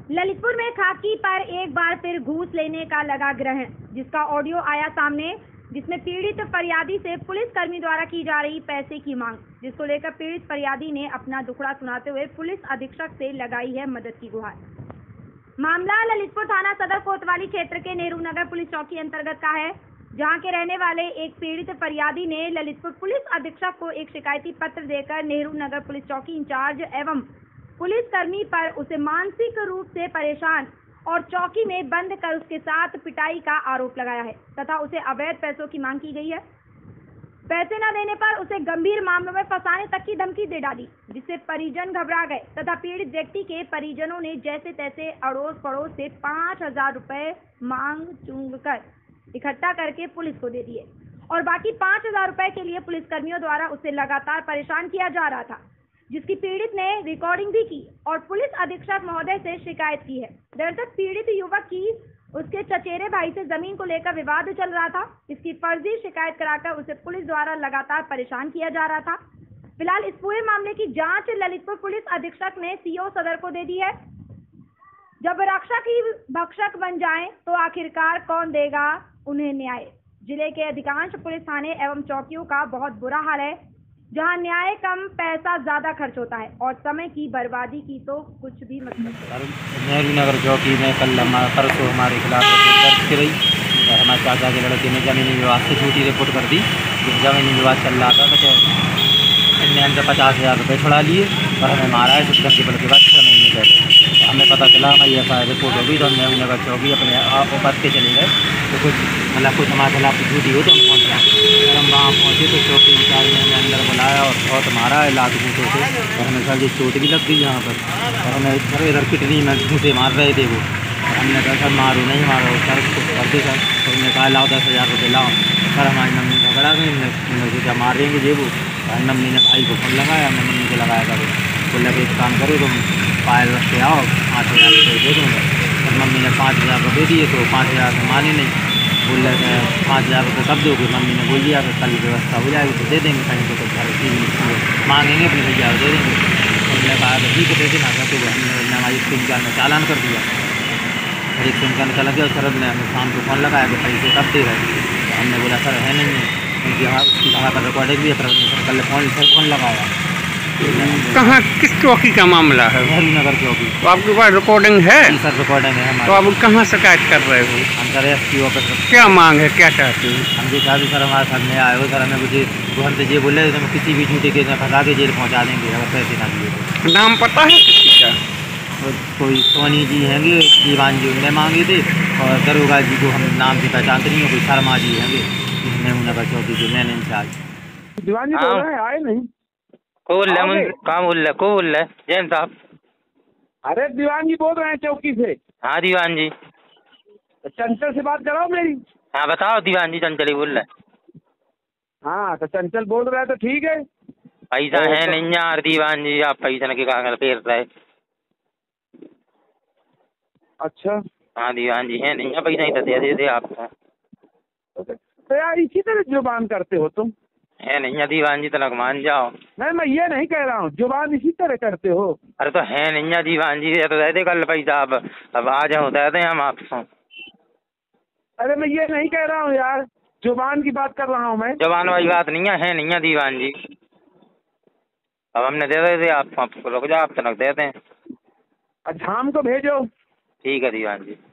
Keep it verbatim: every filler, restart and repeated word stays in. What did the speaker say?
ललितपुर में खाकी पर एक बार फिर घूस लेने का लगा ग्रहण, जिसका ऑडियो आया सामने, जिसमें पीड़ित फरियादी से पुलिस कर्मी द्वारा की जा रही पैसे की मांग, जिसको लेकर पीड़ित फरियादी ने अपना दुखड़ा सुनाते हुए पुलिस अधीक्षक से लगाई है मदद की गुहार। मामला ललितपुर थाना सदर कोतवाली क्षेत्र के नेहरू नगर पुलिस चौकी अंतर्गत का है, जहां के रहने वाले एक पीड़ित फरियादी ने ललितपुर पुलिस अधीक्षक को एक शिकायती पत्र देकर नेहरू नगर पुलिस चौकी इंचार्ज एवं पुलिस कर्मी पर उसे मानसिक रूप से परेशान और चौकी में बंद कर उसके साथ पिटाई का आरोप लगाया है तथा उसे अवैध पैसों की मांग की गई है। पैसे न देने पर उसे गंभीर मामलों में फंसाने तक की धमकी दे डाली, जिससे परिजन घबरा गए तथा पीड़ित व्यक्ति के परिजनों ने जैसे तैसे अड़ोस पड़ोस से पाँच हजार रुपए मांग चूंग कर इकट्ठा करके पुलिस को दे दिए और बाकी पाँच हजार रुपए के लिए पुलिस कर्मियों द्वारा उसे लगातार परेशान किया जा रहा था, जिसकी पीड़ित ने रिकॉर्डिंग भी की और पुलिस अधीक्षक महोदय से शिकायत की है। दरअसल पीड़ित युवक की उसके चचेरे भाई से जमीन को लेकर विवाद चल रहा था। इसकी फर्जी शिकायत कराकर उसे पुलिस द्वारा लगातार परेशान किया जा रहा था। फिलहाल इस पूरे मामले की जांच ललितपुर पुलिस अधीक्षक ने सीओ सदर को दे दी है। जब रक्षक ही भक्षक बन जाएं तो आखिरकार कौन देगा उन्हें न्याय। जिले के अधिकांश पुलिस थाने एवं चौकियों का बहुत बुरा हाल है, जहां न्याय कम पैसा ज्यादा खर्च होता है और समय की बर्बादी की तो कुछ भी मतलब। नेहरू नगर चौकी में कल परसों हमारे खिलाफ दर्ज की गई और हमारे चाचा के लड़के ने जमीनी विवाद से झूठी रिपोर्ट कर दी। जमीनी विवाद चल रहा था तो इनने हमसे पचास हज़ार रुपये छुड़ा लिए और हमें मारा है सिस्टम के बल के बाद छः महीने पहले। तो हमें पता चला हमारी एफ आई आर रिपोर्ट होगी तो हम नेहरू नगर चौकी अपने ऊपर के चले गए। तो कुछ मतलब कुछ हमारे खिलाफ झूठी हो तो हम पहुँच रहे हैं। हम वहाँ पहुँचे तो चौकी इंचार्ज ने हमें अंदर बुलाया और बहुत मारा है लात घूँटों से और हमें सर जी चोट भी लग गई यहाँ पर और हमें सर इधर कितनी में घूँसे मार रहे थे वो। हमने कहा सर मारो नहीं मारो सर कुछ कर दे सर। तो हमने कहा लाओ दस हज़ार रुपये लाओ। सर हमारी मम्मी झगड़ा गई, हमने सोचा मारेंगे जे वो। मम्मी ने भाई को फोन लगाया, हमने मम्मी को लगाया था तो लगे एक काम करो तुम पायल रख के आओ पाँच हज़ार रुपये दे दूँगा। और मम्मी ने पाँच हज़ार रुपये दिए तो पाँच हज़ार से माने नहीं, बोल रहे थे पाँच हज़ार रुपये कब दोगे। मम्मी ने बोल दिया कि कल व्यवस्था हो जाएगी तो दे देंगे, कहीं तो घर चीज़ मांगेंगे अपने भैया दे देंगे। हमने कहा तो ठीक है दे देना। तो हमने हमारी स्क्रीन कार्ड में चालान कर दिया और एक स्क्रीन कार्ड चला गया। सर ने हमें शाम को फ़ोन लगाया कि पैसे कब दे रहे। तो हमने बोला सर है नहीं है उनकी हाँ उसकी वहाँ पर रिकॉर्डिंग भी है। कल फ़ोन फिर फ़ोन लगाया। कहाँ किस चौकी का मामला है? नेहरू नगर चौकी। तो आपके पास रिकॉर्डिंग है? जी सर रिकॉर्डिंग है हमारी। तो आप कहाँ शिकायत कर रहे हो? हम सर एस पी ऑफिस। क्या मांग है, क्या चाहते हो? हम ये चाहते सर हमारे सामने आए हो सर, हमें मुझे वो हमसे ये बोले तो हम किसी भी झूठे के फंसा के जेल पहुँचा देंगे अगर पैसे ना दिए तो। नाम पता है किसी का? तो कोई सोनी जी हैंगे, दीवान जी उनने मांगे थे और दरोगा जी को हम नाम से पहचानते नहीं हो, कोई शर्मा जी हैंगे नेहरू नगर चौकी के मैन इंचार्ज। दीवान जी बोल रहे हैं आए नहीं? को बोल रहा है? कहाँ बोल रहा है? को बोल रहा है? जैन साहब। अरे दीवान जी बोल रहे हैं चौकी से। हाँ दीवान जी। चंचल से बात कराओ मेरी। हाँ बताओ दीवान जी, चंचल ही बोल रहा है। हाँ तो चंचल बोल रहा है तो ठीक है। पैसा है नहीं यार दीवान जी, आप पैसा के कागज फेर रहे। अच्छा हाँ दीवान जी है नहीं है पैसा, ही तो दे दे आपको। तो यार इसी तरह जुबान करते हो तुम? है नहीं है दीवान जी, तलक मान जाओ। नहीं मैं ये नहीं कह रहा हूँ, जुबान इसी तरह करते हो। अरे तो है नहीं है दीवान जी, तो दे दे कल पैसा। अब अब आ जाओ दे दें हम आपको। अरे मैं ये नहीं कह रहा हूँ यार, जुबान की बात कर रहा हूँ मैं। जुबान वाली बात नहीं है, है नहीं है दीवान जी। अब हमने दे दे आपको, आपको रुक जाओ आप तलक दे दें। अच्छा शाम को भेजो। ठीक है दीवान जी।